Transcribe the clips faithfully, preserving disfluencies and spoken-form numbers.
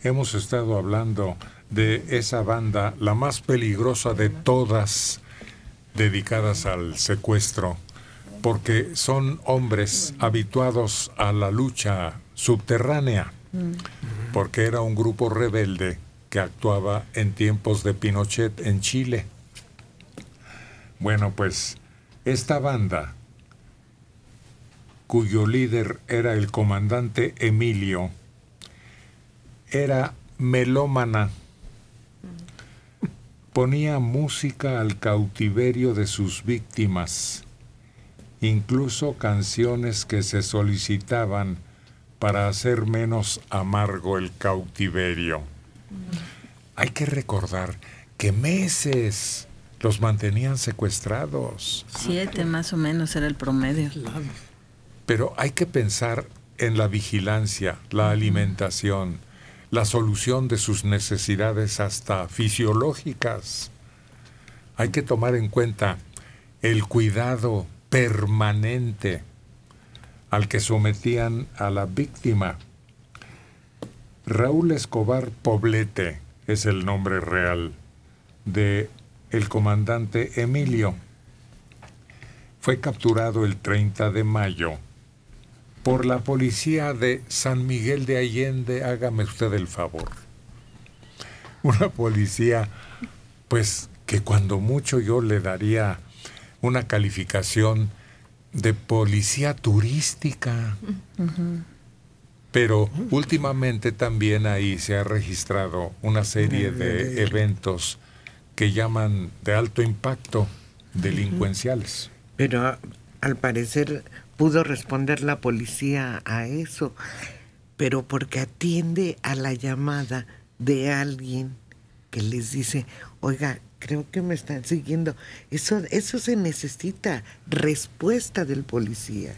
hemos estado hablando de esa banda, la más peligrosa de todas, dedicadas al secuestro, porque son hombres habituados a la lucha subterránea, porque era un grupo rebelde que actuaba en tiempos de Pinochet en Chile. Bueno, pues esta banda, cuyo líder era el comandante Emilio, era melómana. Ponía música al cautiverio de sus víctimas, incluso canciones que se solicitaban para hacer menos amargo el cautiverio. Hay que recordar que meses los mantenían secuestrados. Siete más o menos era el promedio. Pero hay que pensar en la vigilancia, la alimentación, la solución de sus necesidades hasta fisiológicas. Hay que tomar en cuenta el cuidado permanente al que sometían a la víctima. Raúl Escobar Poblete es el nombre real de el comandante Emilio. Fue capturado el treinta de mayo por la policía de San Miguel de Allende. Hágame usted el favor. Una policía, pues, que cuando mucho yo le daría una calificación de policía turística. Uh-huh. Pero últimamente también ahí se ha registrado una serie de eventos que llaman de alto impacto delincuenciales. Pero al parecer pudo responder la policía a eso, pero porque atiende a la llamada de alguien que les dice, oiga, creo que me están siguiendo. Eso, eso se necesita, respuesta del policía.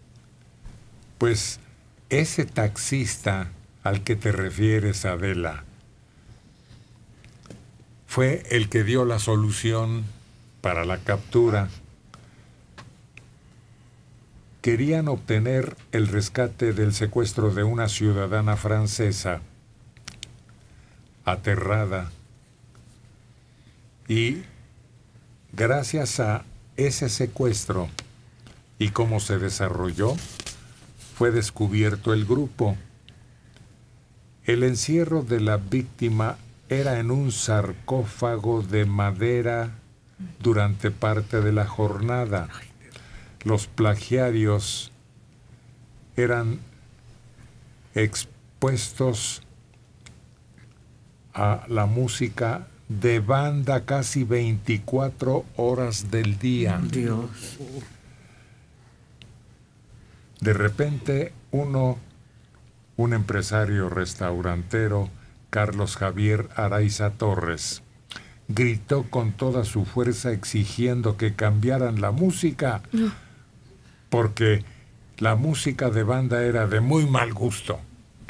Pues ese taxista al que te refieres, Adela, fue el que dio la solución para la captura. Querían obtener el rescate del secuestro de una ciudadana francesa aterrada, y gracias a ese secuestro y cómo se desarrolló, fue descubierto el grupo. El encierro de la víctima era en un sarcófago de madera durante parte de la jornada. Los plagiarios eran expuestos a la música de banda casi veinticuatro horas del día. Dios. De repente, uno, un empresario restaurantero, Carlos Javier Araiza Torres, gritó con toda su fuerza exigiendo que cambiaran la música, porque la música de banda era de muy mal gusto.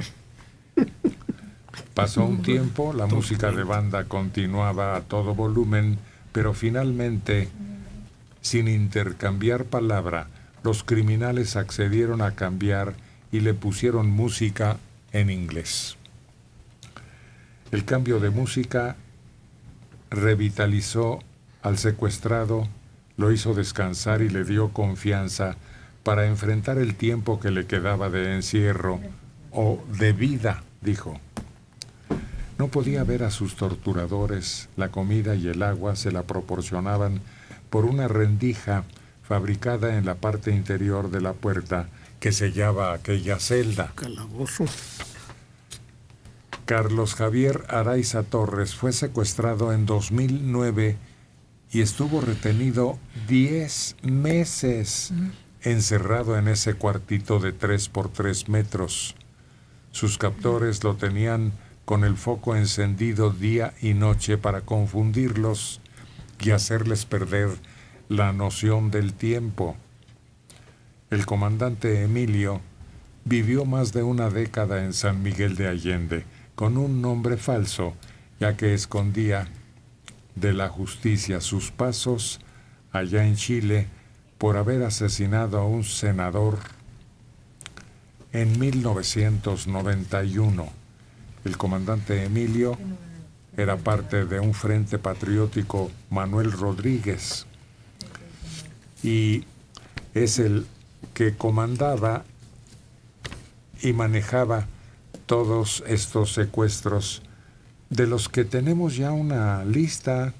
Pasó un tiempo, la música de banda continuaba a todo volumen, pero finalmente, sin intercambiar palabra, los criminales accedieron a cambiar y le pusieron música en inglés. El cambio de música revitalizó al secuestrado, lo hizo descansar y le dio confianza para enfrentar el tiempo que le quedaba de encierro o de vida, dijo. No podía ver a sus torturadores, la comida y el agua se la proporcionaban por una rendija fabricada en la parte interior de la puerta que sellaba aquella celda. Calabozo. Carlos Javier Araiza Torres fue secuestrado en dos mil nueve y estuvo retenido diez meses mm. encerrado en ese cuartito de tres por tres metros. Sus captores lo tenían con el foco encendido día y noche para confundirlos y hacerles perder la noción del tiempo. El comandante Emilio vivió más de una década en San Miguel de Allende con un nombre falso, ya que escondía de la justicia sus pasos allá en Chile por haber asesinado a un senador en mil novecientos noventa y uno. el comandante Emilio era parte de un frente patriótico, Manuel Rodríguez, y es el que comandaba y manejaba todos estos secuestros, de los que tenemos ya una lista.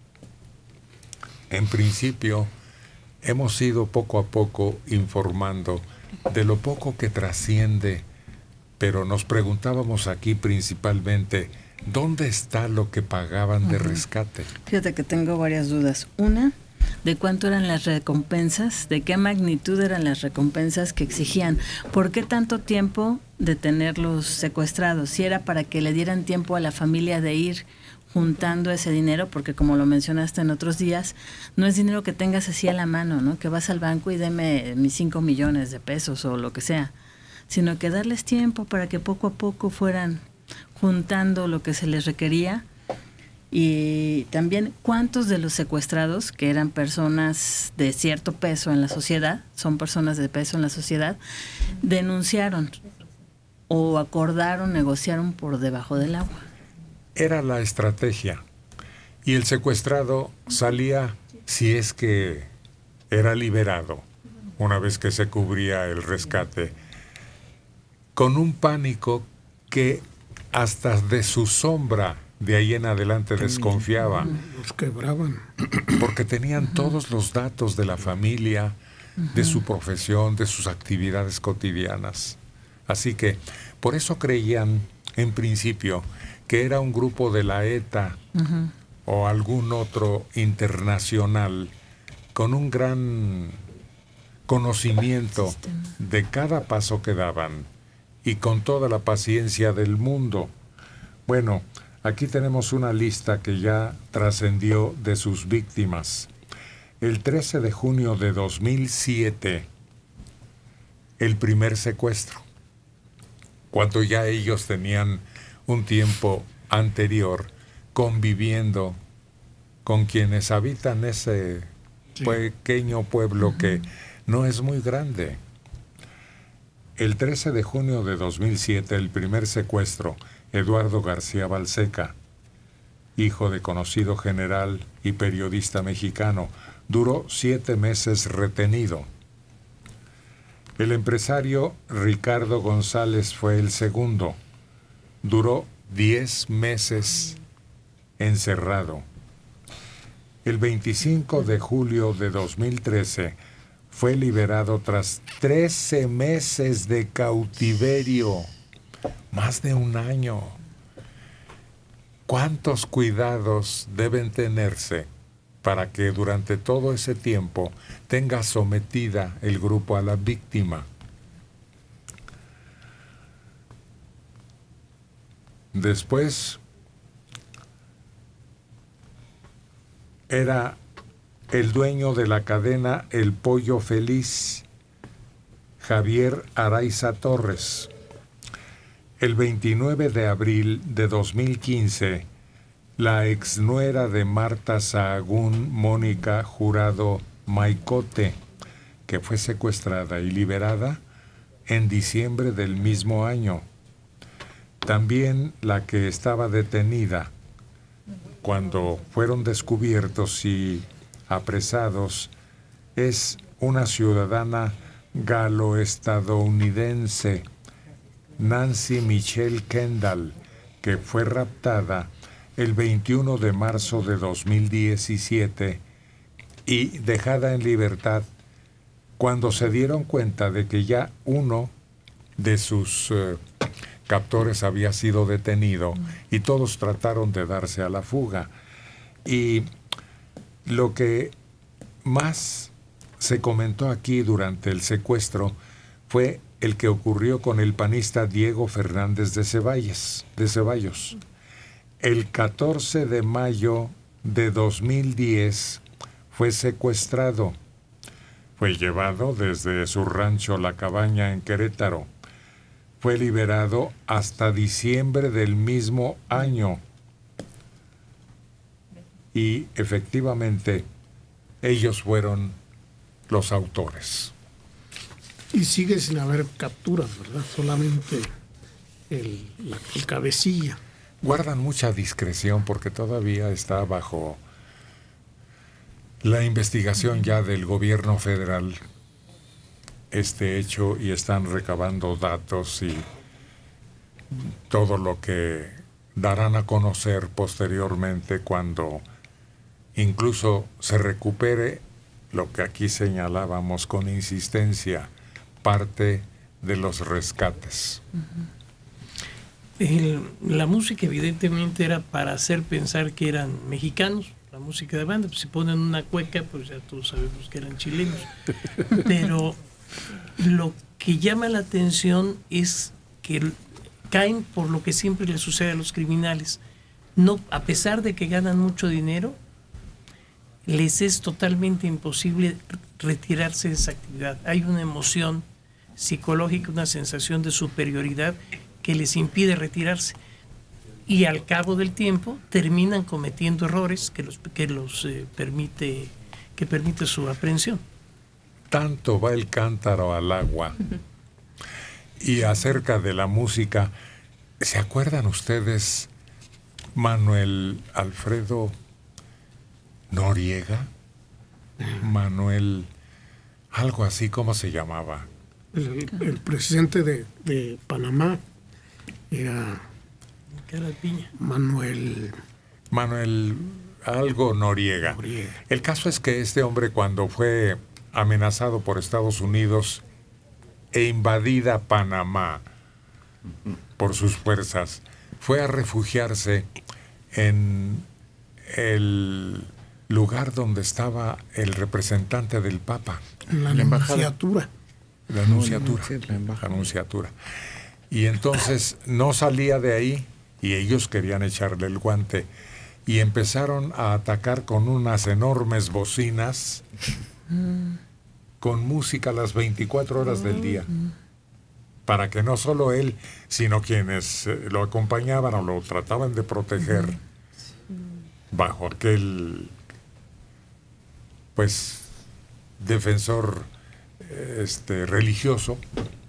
En principio, hemos ido poco a poco informando de lo poco que trasciende, pero nos preguntábamos aquí principalmente, ¿dónde está lo que pagaban uh-huh. de rescate? Fíjate que tengo varias dudas. Una, de cuánto eran las recompensas, de qué magnitud eran las recompensas que exigían, por qué tanto tiempo de tenerlos secuestrados, si era para que le dieran tiempo a la familia de ir juntando ese dinero, porque como lo mencionaste en otros días, no es dinero que tengas así a la mano, ¿no? Que vas al banco y deme mis cinco millones de pesos o lo que sea, sino que darles tiempo para que poco a poco fueran juntando lo que se les requería. Y también cuántos de los secuestrados, que eran personas de cierto peso en la sociedad, son personas de peso en la sociedad, denunciaron o acordaron, negociaron por debajo del agua. Era la estrategia. Y el secuestrado salía, si es que era liberado, una vez que se cubría el rescate, con un pánico que hasta de su sombra de ahí en adelante desconfiaba. Los quebraban. Porque tenían uh-huh. todos los datos de la familia, uh-huh. de su profesión, de sus actividades cotidianas. Así que por eso creían, en principio, que era un grupo de la ETA uh-huh. o algún otro internacional con un gran conocimiento de cada paso que daban y con toda la paciencia del mundo. Bueno, aquí tenemos una lista que ya trascendió de sus víctimas. El trece de junio de dos mil siete, el primer secuestro, cuando ya ellos tenían un tiempo anterior conviviendo con quienes habitan ese sí. pequeño pueblo uh-huh. que no es muy grande. El trece de junio de dos mil siete, el primer secuestro, Eduardo García Balseca, hijo de conocido general y periodista mexicano, duró siete meses retenido. El empresario Ricardo González fue el segundo. Duró diez meses encerrado. El veinticinco de julio de dos mil trece fue liberado tras trece meses de cautiverio. Más de un año. ¿Cuántos cuidados deben tenerse para que durante todo ese tiempo tenga sometida el grupo a la víctima? Después era el dueño de la cadena El Pollo Feliz, Javier Araiza Torres. El veintinueve de abril de dos mil quince, la exnuera de Marta Sahagún, Mónica Jurado Maicote, que fue secuestrada y liberada en diciembre del mismo año. También la que estaba detenida cuando fueron descubiertos y apresados es una ciudadana galo-estadounidense, Nancy Michelle Kendall, que fue raptada el veintiuno de marzo de dos mil diecisiete y dejada en libertad cuando se dieron cuenta de que ya uno de sus uh, captores había sido detenido y todos trataron de darse a la fuga. Y lo que más se comentó aquí durante el secuestro fue el que ocurrió con el panista Diego Fernández de Ceballos, de Ceballos. El catorce de mayo de dos mil diez fue secuestrado. Fue llevado desde su rancho La Cabaña en Querétaro. Fue liberado hasta diciembre del mismo año. Y efectivamente, ellos fueron los autores. Y sigue sin haber capturas, ¿verdad? Solamente el, la, el cabecilla. Guardan mucha discreción porque todavía está bajo la investigación ya del gobierno federal este hecho y están recabando datos y todo lo que darán a conocer posteriormente cuando incluso se recupere lo que aquí señalábamos con insistencia, parte de los rescates. El, la música evidentemente era para hacer pensar que eran mexicanos, la música de banda, pues si ponen una cueca, pues ya todos sabemos que eran chilenos. Pero lo que llama la atención es que caen por lo que siempre les sucede a los criminales. No, a pesar de que ganan mucho dinero, les es totalmente imposible retirarse de esa actividad. Hay una emoción psicológica, una sensación de superioridad que les impide retirarse. Y al cabo del tiempo terminan cometiendo errores que los, que los eh, permite, que permite su aprehensión. Tanto va el cántaro al agua. Y acerca de la música, ¿se acuerdan ustedes Manuel Alfredo Noriega? Manuel, algo así, ¿cómo se llamaba? El, el presidente de, de Panamá era Cara de piña. Manuel. Manuel algo Noriega. Noriega. El caso es que este hombre, cuando fue amenazado por Estados Unidos e invadida Panamá por sus fuerzas, fue a refugiarse en el lugar donde estaba el representante del Papa. En la, la Anunciatura. La Anunciatura. La Anunciatura. Y entonces no salía de ahí y ellos querían echarle el guante y empezaron a atacar con unas enormes bocinas con música las veinticuatro horas del día, para que no solo él, sino quienes lo acompañaban o lo trataban de proteger bajo aquel pues defensor este religioso,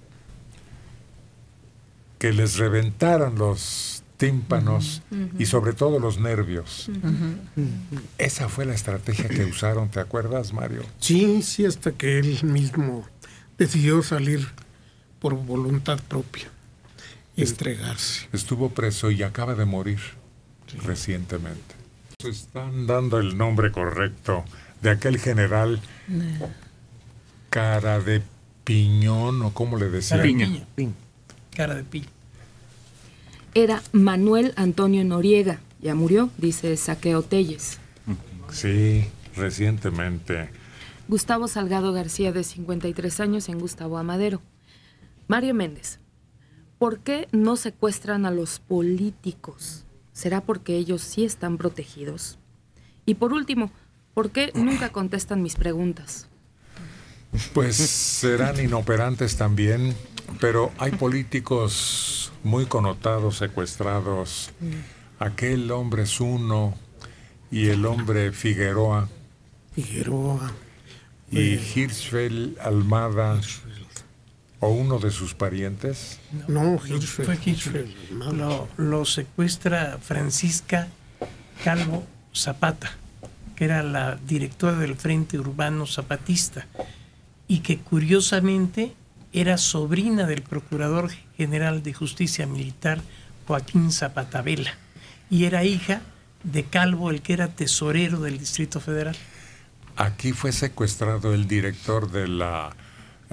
que les reventaran los tímpanos uh-huh. y sobre todo los nervios. Uh-huh. Esa fue la estrategia que usaron, ¿te acuerdas, Mario? Sí, sí, hasta que él mismo decidió salir por voluntad propia y Est- entregarse. Estuvo preso y acaba de morir sí. recientemente. Están dando el nombre correcto de aquel general no. Cara de Piñón, o cómo le decían. Piña. Piña. Cara de piña. Era Manuel Antonio Noriega, ya murió, dice Saqueo Telles. Sí, recientemente. Gustavo Salgado García, de cincuenta y tres años, en Gustavo Amadero. Mario Méndez, ¿por qué no secuestran a los políticos? ¿Será porque ellos sí están protegidos? Y por último, ¿por qué nunca contestan mis preguntas? Pues serán inoperantes también, pero hay políticos muy connotados, secuestrados. Aquel hombre Zuno y el hombre Figueroa. Figueroa. Y Hirschfeld Almada, o uno de sus parientes. No, no Hirschfeld. Fue Hirschfeld. Lo, lo secuestra Francisca Calvo Zapata, que era la directora del Frente Urbano Zapatista, y que curiosamente era sobrina del Procurador General de Justicia Militar Joaquín Zapata Vela, y era hija de Calvo, el que era tesorero del Distrito Federal. Aquí fue secuestrado el director de la... Uh,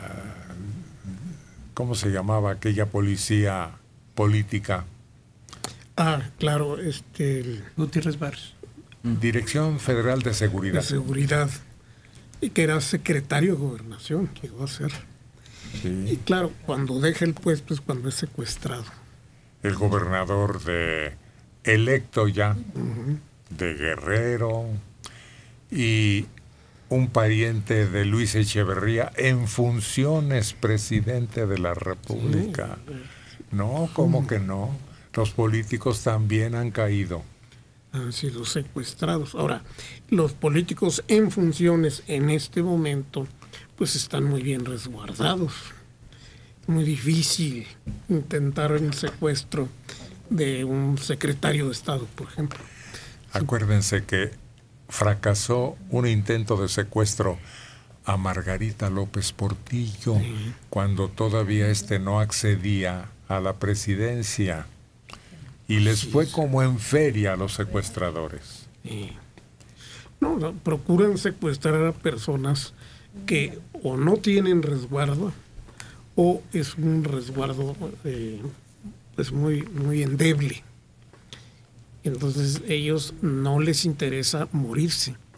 ¿cómo se llamaba aquella policía política? Ah, claro, este... El... Gutiérrez Barrios. Dirección Federal de Seguridad. De Seguridad. Y que era secretario de Gobernación, llegó a ser. Sí. Y claro, cuando deja el puesto es cuando es secuestrado. El gobernador de electo ya, uh-huh. de Guerrero, y un pariente de Luis Echeverría, en funciones presidente de la República. Sí. No, ¿cómo que no? Los políticos también han caído. Han sido secuestrados. Ahora, los políticos en funciones en este momento, pues están muy bien resguardados. muy difícil intentar el secuestro de un secretario de Estado, por ejemplo. Acuérdense que fracasó un intento de secuestro a Margarita López Portillo, sí, cuando todavía este no accedía a la presidencia, y les sí, fue como en feria a los secuestradores. Sí. No, no, procuran secuestrar a personas que o no tienen resguardo o es un resguardo eh, pues muy, muy endeble. Entonces ellos no les interesa morirse.